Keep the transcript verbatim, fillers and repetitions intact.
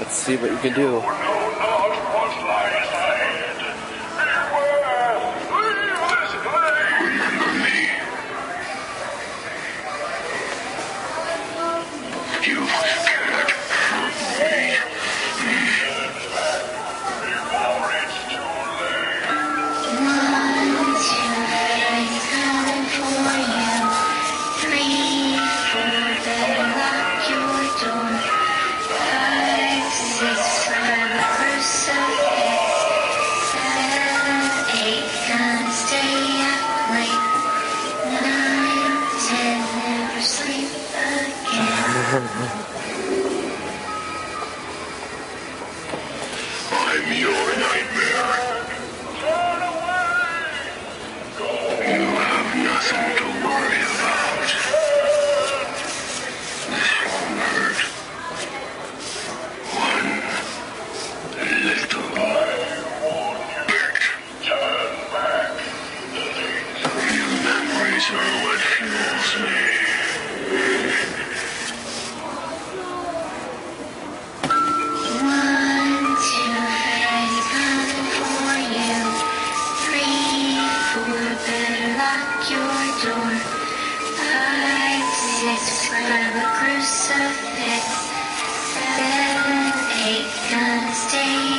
Let's see what you can do. I'm your nightmare. You have nothing to worry about. This won't hurt. One little bit. Your memories are what fuels me. Grab a crucifix, seven, eight, gonna stay